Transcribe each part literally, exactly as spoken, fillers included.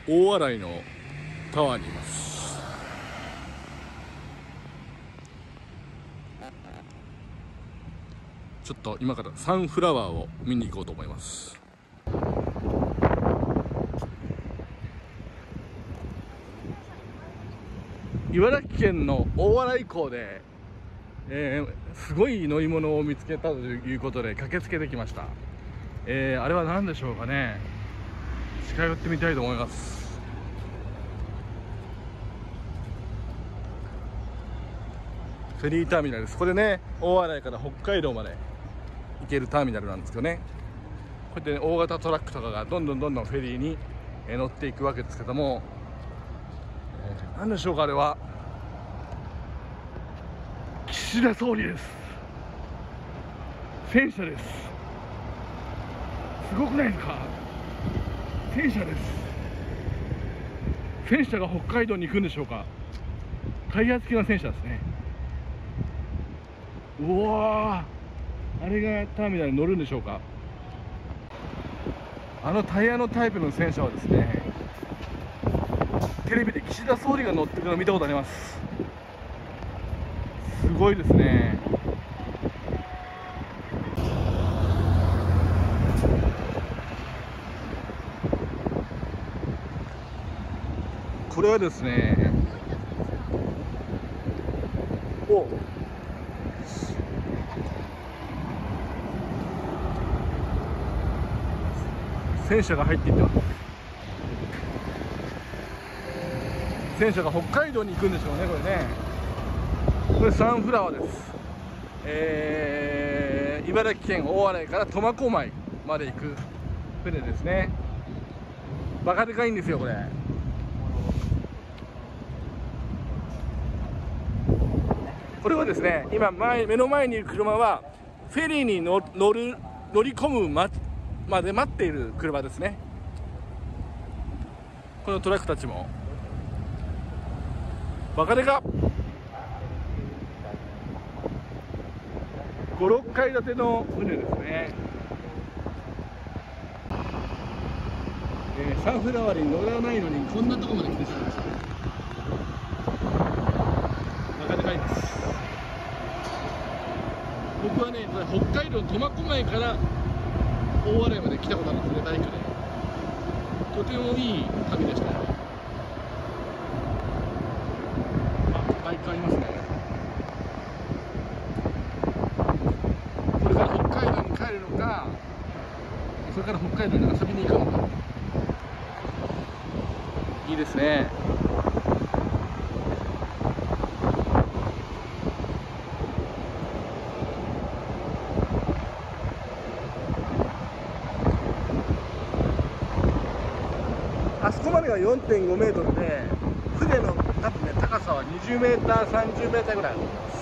大洗のタワーにいます。ちょっと今からサンフラワーを見に行こうと思います。茨城県の大洗港で、えー、すごい乗り物を見つけたということで駆けつけてきました。えー、あれは何でしょうかね。近寄ってみたいと思います。フェリーターミナルです。これね、大洗から北海道まで行けるターミナルなんですけどね、こうやって、ね、大型トラックとかがどんどんどんどんフェリーに乗っていくわけですけども、えー、何でしょうか。あれは岸田総理です。戦車です。すごくないですか。戦車です。戦車が北海道に行くんでしょうか。タイヤ付きの戦車ですね。うわー、あれがターミナルに乗るんでしょうか。あのタイヤのタイプの戦車はですね、テレビで岸田総理が乗ってるのを見たことあります。すごいですね。これはですね、お戦車が入っていってます。戦車が北海道に行くんでしょうね、これね。これサンフラワーです。えー、茨城県大洗から苫小牧まで行く船ですね。バカでかいんですよ、これ。これはですね、今前目の前にいる車はフェリーに乗る乗り込むままで待っている車ですね。このトラックたちもバカでかご、ろっかい建ての船ですね。えー、サンフラワーに乗らないのにこんなところまで来てしまいました。バカでかいです。僕はね、北海道苫小牧から大洗まで来たことあるんですね、バイクで。とてもいい旅でしたよ。あ、バイクありますね。これから北海道に帰るのか、それから北海道に遊びに行くのか。いいですね。あそこまでが よんてんごメートルで、船の多分ね、高さはにじゅうメーター、さんじゅうメーターぐらいあります。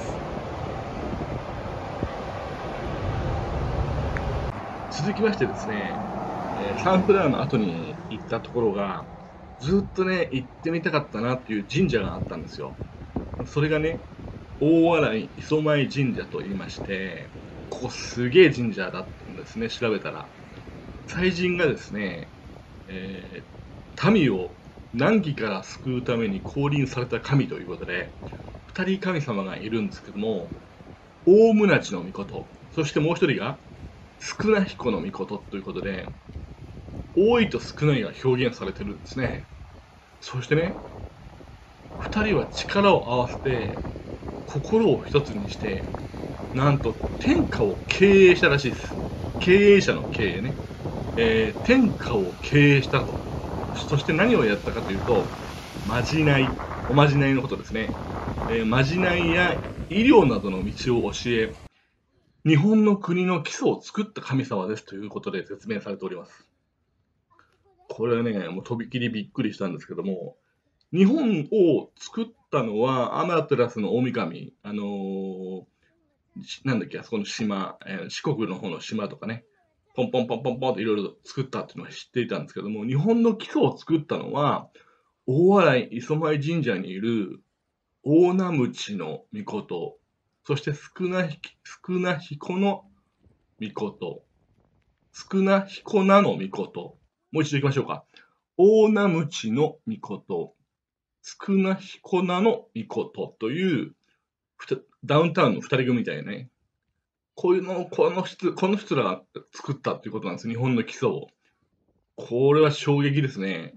続きましてですね、えー、サンフラワーの後に行ったところが、ずっとね、行ってみたかったなっていう神社があったんですよ。それがね、大洗磯前神社と言いまして、ここすげえ神社だったんですね、調べたら。祭神がですね、えー、民を難儀から救うために降臨された神ということで、二人神様がいるんですけども、大宗地の御事、そしてもう一人が少な彦の御事ということで、多いと少ないが表現されてるんですね。そしてね、二人は力を合わせて、心を一つにして、なんと天下を経営したらしいです。経営者の経営ね。えー、天下を経営したと。そして何をやったかというと、まじない、おまじないのことですね。えー、まじないや医療などの道を教え、日本の国の基礎を作った神様ですということで説明されております。これはね、もうとびきりびっくりしたんですけども、日本を作ったのはアマテラスの大神、あのー、なんだっけ、あそこの島、えー、四国の方の島とかね、ポンポンポンポンポンっていろいろ作ったっていうのは知っていたんですけども、日本の基礎を作ったのは、大洗磯前神社にいる大名鞭の御事、そして少なひ少な彦の御事、少な彦名の御事、もう一度行きましょうか。 大名鞭の御事、少な彦名の御事という、ダウンタウンの二人組みたいなね。こういうのを、この人、この人らが作ったっていうことなんです。日本の基礎を。これは衝撃ですね。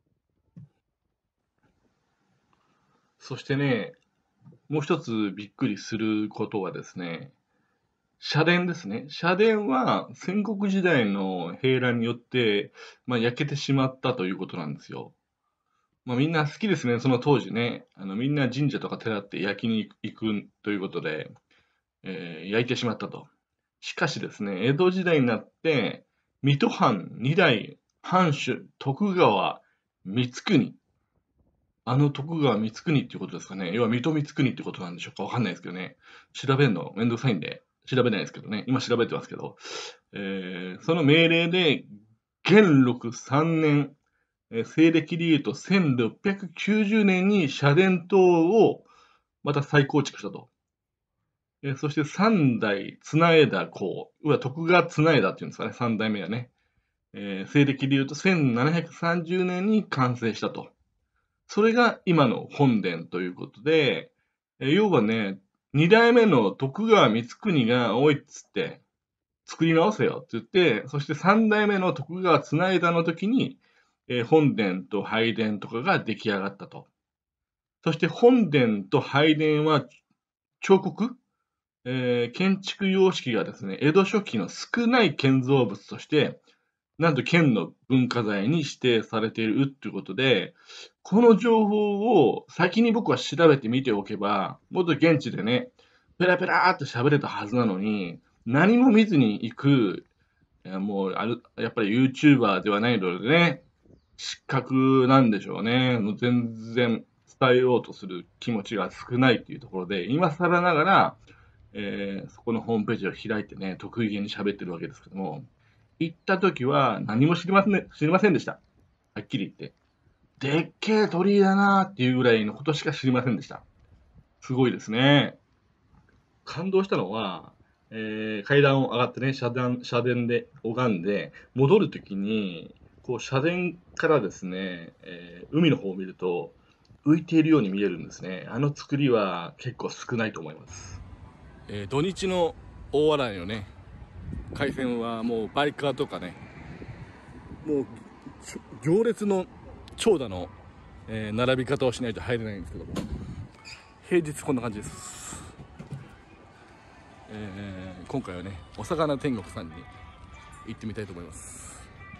そしてね、もう一つびっくりすることはですね、社殿ですね。社殿は戦国時代の兵乱によって、まあ、焼けてしまったということなんですよ。まあ、みんな好きですね、その当時ね。あのみんな神社とか寺って焼きに行くということで、えー焼いてしまったと。しかしですね、江戸時代になって、水戸藩二代藩主徳川光圀。あの徳川光圀っていうことですかね。要は水戸光圀ってことなんでしょうか。わかんないですけどね。調べるのめんどくさいんで、調べないですけどね。今調べてますけど。えーその命令で、元禄さんねん、えー西暦で言うとせんろっぴゃくきゅうじゅうねんに社殿塔をまた再構築したと。えーそして三代綱枝公、要は徳川綱枝っていうんですかね、三代目はね。えー西暦で言うとせんななひゃくさんじゅうねんに完成したと。それが今の本殿ということで、えー要はね、二代目の徳川光圀が、おいっつって、作り直せよって言って、そして三代目の徳川綱枝の時に、えー本殿と拝殿とかが出来上がったと。そして本殿と拝殿は彫刻、えー建築様式がですね、江戸初期の少ない建造物として、なんと県の文化財に指定されているということで、この情報を先に僕は調べてみておけば、もっと現地でね、ペラペラーっと喋れたはずなのに、何も見ずに行く、いやもうある、やっぱり YouTuber ではないのでね、失格なんでしょうね。もう全然伝えようとする気持ちが少ないっていうところで、今更ながら、えーそこのホームページを開いてね、得意げに喋ってるわけですけども、行った時は何も知りません、ね、知りませんでした。はっきり言って。でっけえ鳥居だなっていうぐらいのことしか知りませんでした。すごいですね。感動したのは、えー階段を上がってね、社殿社殿で拝んで、戻るときに、こう、社殿からですね、えー海の方を見ると、浮いているように見えるんですね。あの作りは結構少ないと思います。えー土日の大洗のね、海鮮はもうバイカーとかね、もう行列の長蛇の、えー並び方をしないと入れないんですけども、平日こんな感じです。えー今回はね、お魚天国さんに行ってみたいと思います。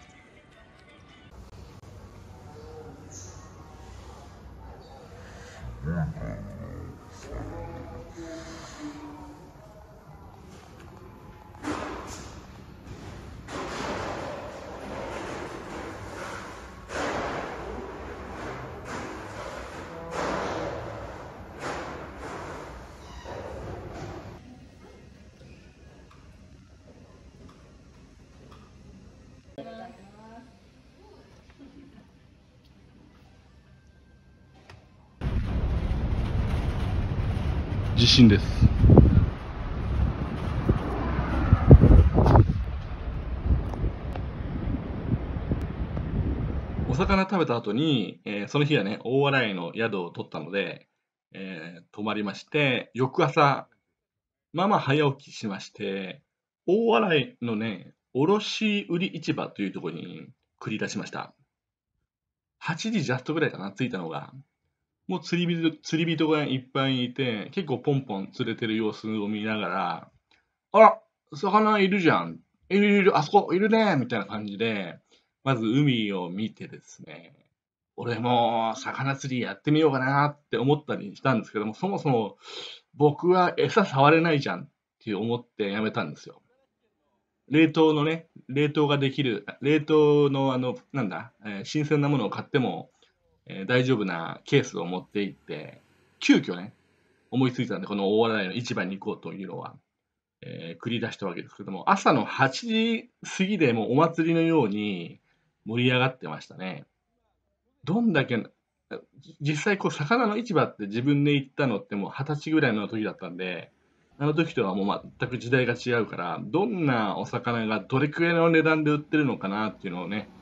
地震です。お魚食べた後に、えーその日はね、大洗の宿を取ったので、えー泊まりまして、翌朝、まあまあ早起きしまして、大洗のね、卸売市場というところに繰り出しました。はちじジャストぐらいかな、着いたのが。もう釣り人、釣り人がいっぱいいて、結構ポンポン釣れてる様子を見ながら、あら、魚いるじゃん。いるいる、あそこいるね、みたいな感じで、まず海を見てですね、俺も魚釣りやってみようかなって思ったりしたんですけども、そもそも僕は餌触れないじゃんって思ってやめたんですよ。冷凍のね、冷凍ができる、冷凍のあの、なんだ、えー新鮮なものを買っても、えー大丈夫なケースを持って行って、急遽ね、思いついたんで、この大洗の市場に行こうというのは、えー繰り出したわけですけども、朝のはちじ過ぎでもうお祭りのように盛り上がってましたね。どんだけ、実際こう魚の市場って自分で行ったのってもうはたちぐらいの時だったんで、あの時とはもう全く時代が違うから、どんなお魚がどれくらいの値段で売ってるのかなっていうのをね、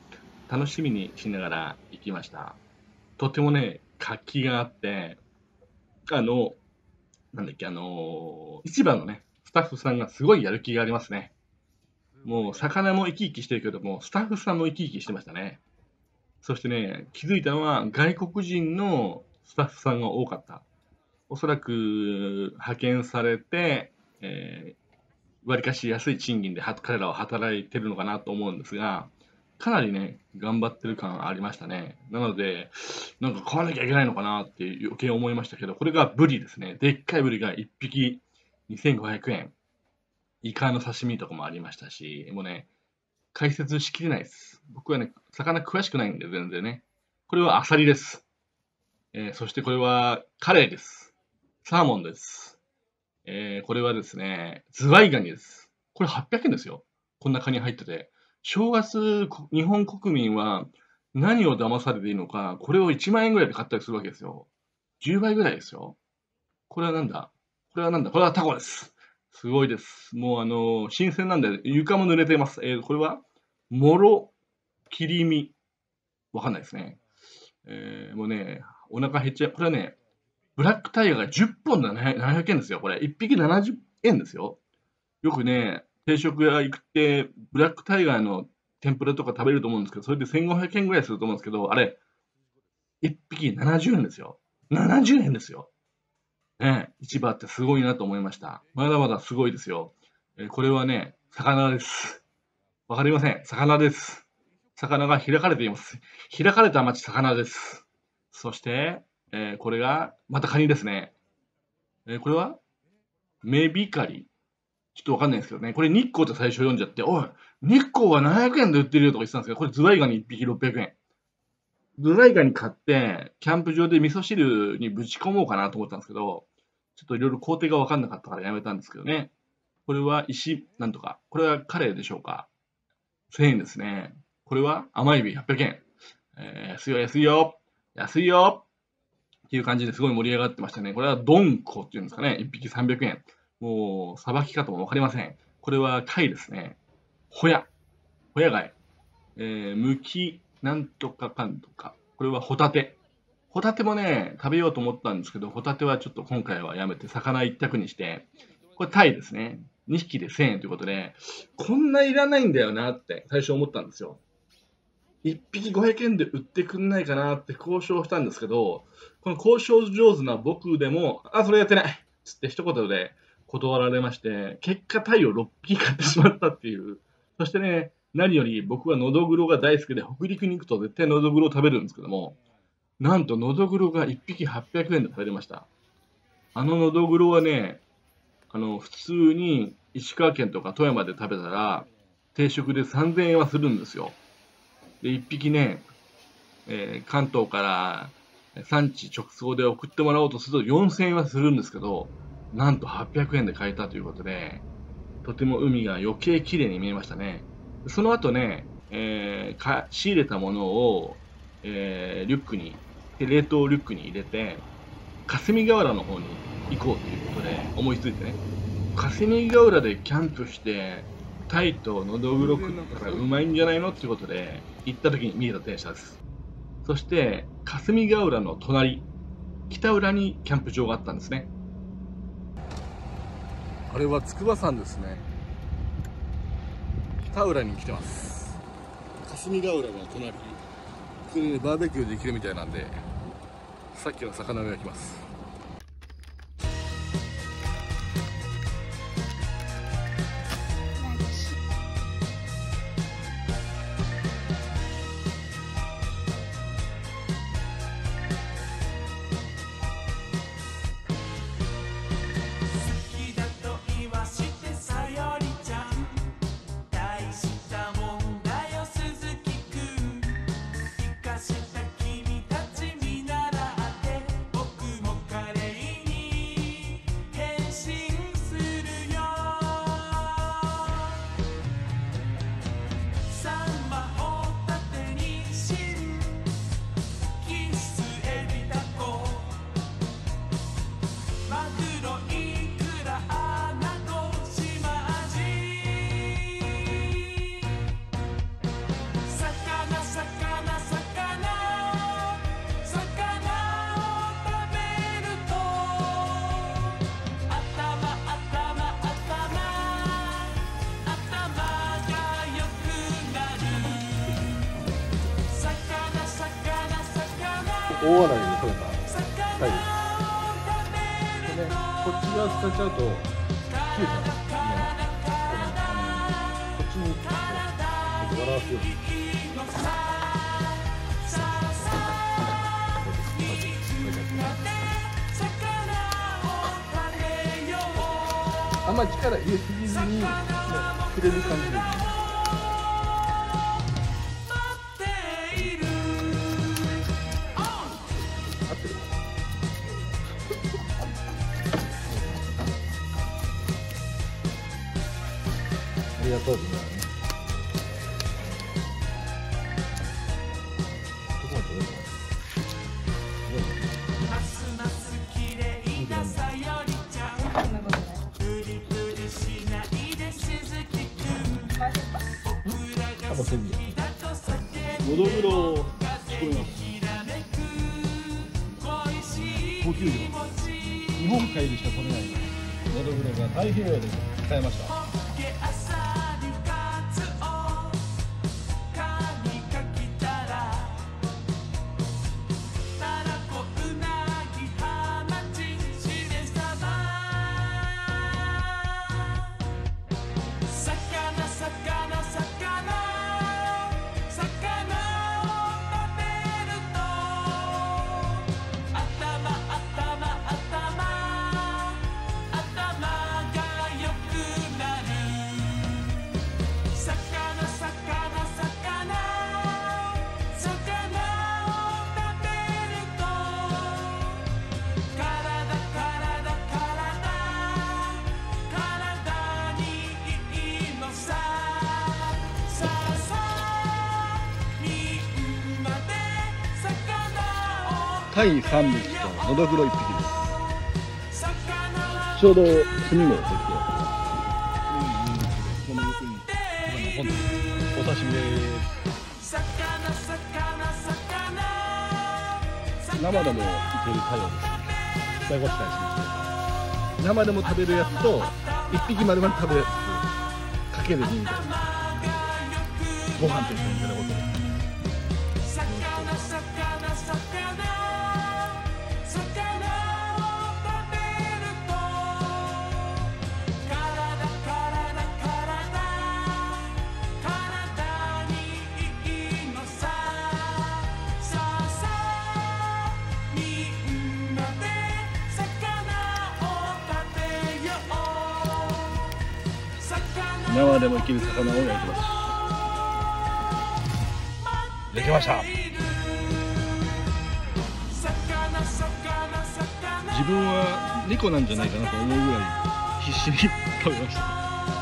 楽しみにしながら行きました。とてもね、活気があって、あの、なんだっけ、あのー市場のね、スタッフさんがすごいやる気がありますね。もう、魚も生き生きしてるけども、スタッフさんも生き生きしてましたね。そしてね、気づいたのは、外国人のスタッフさんが多かった。おそらく、派遣されて、えー、わりかし安い賃金では彼らは働いてるのかなと思うんですが、かなりね、頑張ってる感ありましたね。なので、なんか買わなきゃいけないのかなって余計思いましたけど、これがブリですね。でっかいブリがいっぴきにせんごひゃくえん。イカの刺身とかもありましたし、もうね、解説しきれないです。僕はね、魚詳しくないんで全然ね。これはアサリです。えーそしてこれはカレイです。サーモンです。えーこれはですね、ズワイガニです。これはっぴゃくえんですよ。こんなカニ入ってて。正月、こ日本国民は何を騙されていいのか、これをいちまん円ぐらいで買ったりするわけですよ。じゅうばいぐらいですよ。これはなんだこれはなんだこれはタコです。すごいです。もうあの新鮮なんで床も濡れています。えーこれは、もろ切り身。わかんないですね。えーもうね、お腹減っちゃう。これはね、ブラックタイガーがじゅっぽんでななひゃくえんですよ。これ。いっぴきななじゅうえんですよ。よくね、定食屋行って、ブラックタイガーの天ぷらとか食べると思うんですけど、それでせんごひゃくえんぐらいすると思うんですけど、あれ、いっぴきななじゅうえんですよ。ななじゅうえんですよ。ね、市場ってすごいなと思いました。まだまだすごいですよ。えーこれはね、魚です。わかりません。魚です。魚が開かれています。開かれた町、魚です。そして、えーこれが、またカニですね。えーこれは、メビカリ。ちょっとわかんないですけどね。これ日光って最初読んじゃって、おい、日光はななひゃくえんで売ってるよとか言ってたんですけど、これズワイガニいっぴきろっぴゃくえん。ズワイガニ買って、キャンプ場で味噌汁にぶち込もうかなと思ったんですけど、ちょっといろいろ工程がわかんなかったからやめたんですけどね。これは石、なんとか。これはカレーでしょうか。せんえんですね。これは甘エビはっぴゃくえん。えー安いよ、安いよ。安いよ。っていう感じですごい盛り上がってましたね。これはドンコっていうんですかね。いっぴきさんびゃくえん。もう、さばき方もわかりません。これは貝ですね。ホヤ。ホヤ貝。えー、むき、なんとかかんとか。これはホタテ。ホタテもね、食べようと思ったんですけど、ホタテはちょっと今回はやめて、魚一択にして、これタイですね。にひきでせんえんということで、こんないらないんだよなって最初思ったんですよ。いっぴきごひゃくえんで売ってくんないかなって交渉したんですけど、この交渉上手な僕でも、あ、それやってないつって一言で断られまして、結果タイをろっぴき買ってしまったっていう。そしてね、何より僕はノドグロが大好きで、北陸に行くと絶対ノドグロを食べるんですけども、なんとノドグロがいっぴきはっぴゃくえんで食べれました。あのノドグロはね、あの、普通に石川県とか富山で食べたら、定食でさんぜんえんはするんですよ。で、いっぴきね、えー関東から産地直送で送ってもらおうとするとよんせんえんはするんですけど、なんとはっぴゃくえんで買えたということで、とても海が余計綺麗に見えましたね。その後ね、えーか仕入れたものを、えーリュックに、冷凍リュックに入れて、霞ヶ浦の方に行こうということで思いついてね、霞ヶ浦でキャンプしてタイとノドグロ食ったらうまいんじゃないのっていうことで行った時に見えた電車です。そして霞ヶ浦の隣、北浦にキャンプ場があったんですね。あれは筑波山ですね。北浦に来てます。霞ヶ浦の隣、ここにねバーベキューできるみたいなんで、さっきの魚を焼きます。 大洗で取れたタイです。でね、こっち側使っちゃうと切れちゃうんですね。こっちにこう笑わすように。あんまり力入れすぎずにもう触れる感じでいい。合ってる？ありがとうみんなね。どこまで取れるの？のどぐろを作ります。高級魚、日本海でしか取れないのどぐろが太平洋で使いました。タイさんびきとのどぐろいっぴきです。ちょうど炭もできて、この横に今のお刺身です。生でもいけるタイをですね、使いごしたりしまして、生でも食べるやつといっぴきまでまで食べるやつかけるにみたいな、ご飯と一緒にいただくことです。生でも生きる魚を焼いてます。できました。自分は猫なんじゃないかなと思うぐらい必死に食べました。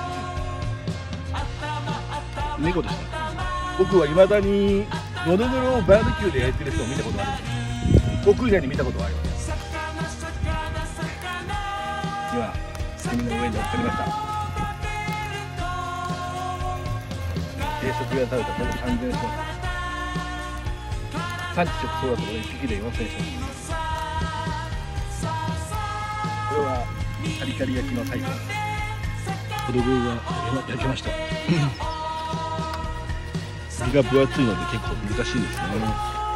猫でした。僕はいまだにのどぐろをバーベキューで焼いてる人を見たことあるんです。僕以外に見たことはありません。今炭の上に乗っておりました。定食屋食べたら多分さんぜんえんします。産地直送だとこれいっぴきでよんせんえんします。これはカリカリ焼きのタイプ。のどぐろが焼けました。身が分厚いので結構難しいんですね。